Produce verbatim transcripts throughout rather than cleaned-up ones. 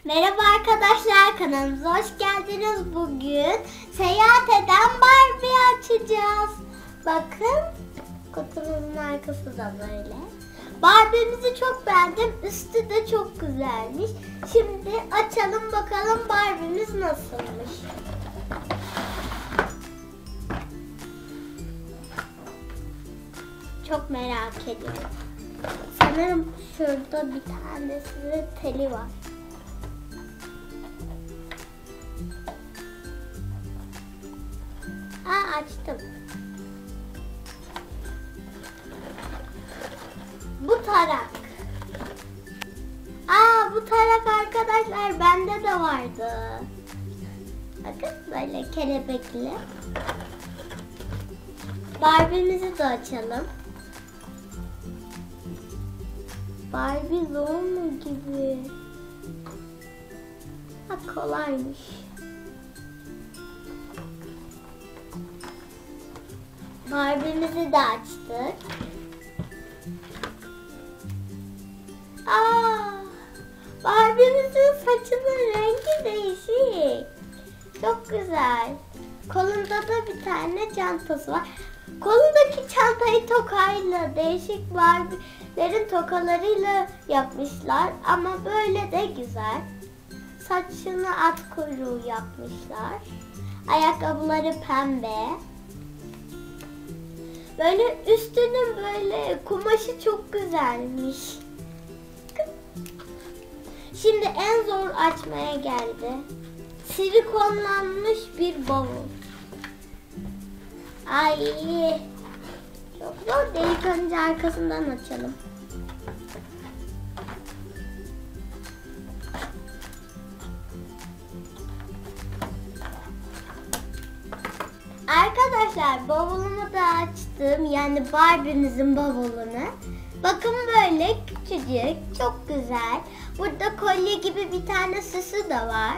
Merhaba arkadaşlar, kanalımıza hoş geldiniz. Bugün seyahat eden Barbie açacağız. Bakın, kutumuzun arkası da böyle. Barbie'mizi çok beğendim. Üstü de çok güzelmiş. Şimdi açalım bakalım Barbie'miz nasılmış. Çok merak ediyorum. Sanırım şurada bir tanesi teli var. Aa, açtım. Bu tarak. Aa, bu tarak arkadaşlar bende de vardı. Bakın böyle kelebekli. Barbie'mizi de açalım. Barbie zor mu gibi? Ha, kolaymış. Barbie'mizi de açtık. Aa, Barbie'mizin saçının rengi değişik. Çok güzel. Kolunda da bir tane çantası var. Kolundaki çantayı tokayla, değişik Barbie'lerin tokalarıyla yapmışlar. Ama böyle de güzel. Saçını at kuyruğu yapmışlar. Ayakkabıları pembe. Böyle üstünün böyle kumaşı çok güzelmiş. Şimdi en zor açmaya geldi. Silikonlanmış bir bavul. Ay, çok zor değil. İlk önce arkasından açalım. Arkadaşlar, bavulumu da açtım. Yani Barbie'mizin bavulunu. Bakın böyle küçücük, çok güzel. Burada kolye gibi bir tane süsü de var.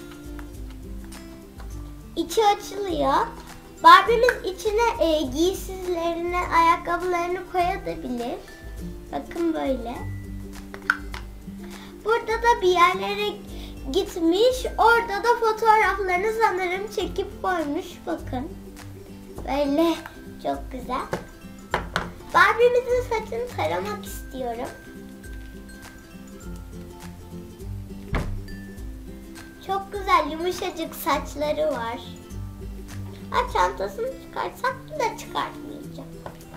İçi açılıyor. Barbie'miz içine e, giysilerini, ayakkabılarını koyabilir. Bakın böyle. Burada da bir yerlere gitmiş. Orada da fotoğraflarını sanırım çekip koymuş. Bakın. Böyle çok güzel. Barbie'mizin saçını taramak istiyorum. Çok güzel yumuşacık saçları var. Ha, çantasını çıkartsak da çıkartmayacağım.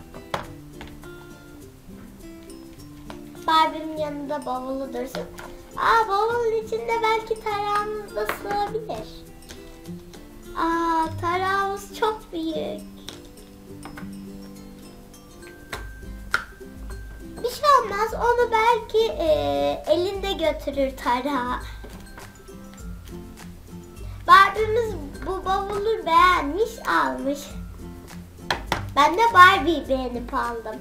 Barbie'nin yanında bavulu dursun. Aa, bavulun içinde belki tarağımız da sığabilir. Aa, tarağımız çok büyük. Bir şey olmaz, onu belki e, elinde götürür tarağı. Barbie'miz bu bavulu beğenmiş, almış. Ben de Barbie'yi beğenip aldım.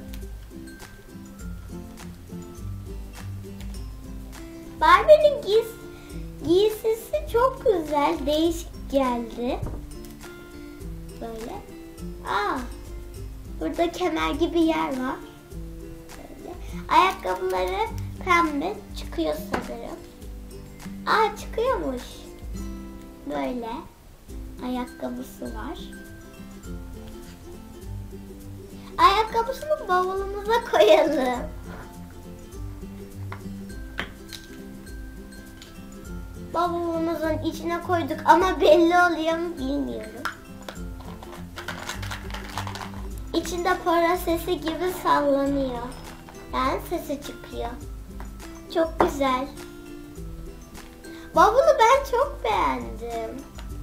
Barbie'nin giys giysisi çok güzel, değişik geldi. Böyle. Aa, burada kemer gibi yer var. Böyle. Ayakkabıları pembe, çıkıyor sanırım. Aa, çıkıyormuş. Böyle ayakkabısı var. Ayakkabısını bavulumuza koyalım. Bavulumuzun içine koyduk ama belli oluyor mu bilmiyorum. İçinde para sesi gibi sallanıyor. Yani sesi çıkıyor. Çok güzel. Bavulu ben çok beğendim.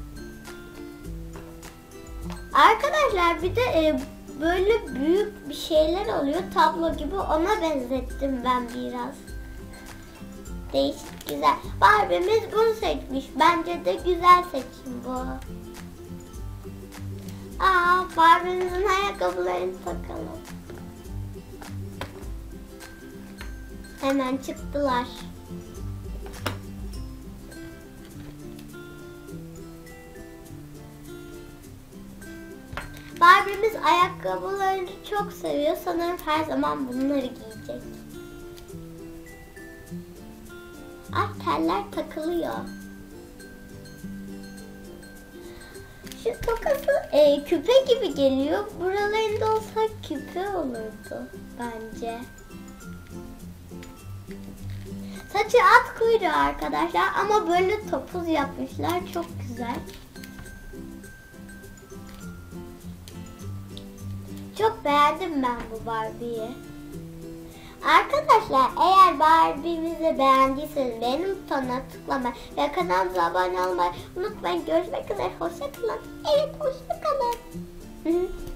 Arkadaşlar bir de e, böyle büyük bir şeyler oluyor. Tablo gibi, ona benzettim ben biraz. Değişik, güzel. Barbie'miz bunu seçmiş. Bence de güzel seçim bu. Aa, Barbie'mizin ayakkabılarını takalım. Hemen çıktılar. Barbie'miz ayakkabılarını çok seviyor. Sanırım her zaman bunları giyecek. Ay teller takılıyor. Şu tokası e, küpe gibi geliyor. Buralarında olsa küpe olurdu bence. Saçı at kuyruğu arkadaşlar ama böyle topuz yapmışlar. Çok güzel. Çok beğendim ben bu Barbie'yi. Arkadaşlar eğer Barbie'mizi beğendiyseniz beğeni butonuna tıklamayı ve kanalımıza abone olmayı unutmayın. Görüşmek üzere. Hoşça kalın. Evet, hoşça kalın.